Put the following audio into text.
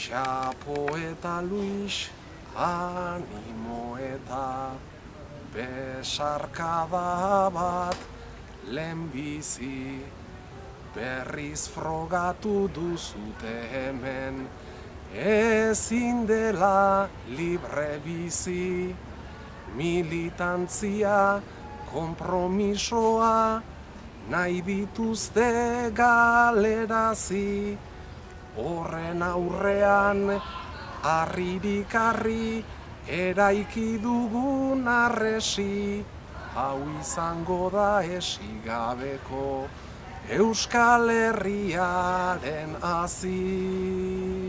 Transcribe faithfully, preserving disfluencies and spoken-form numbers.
Txapo eta Luis, animo eta besarkada bat lehenbizi. Berriz frogatu duzute hemen, ezin dela libre bizi. Militantzia, konpromisoa, nahi dituzte galerazi. Horren aurrean, harririk harri, eraiki dugun arresi. Hau izango da esigabeko Euskal Herriaren hazi.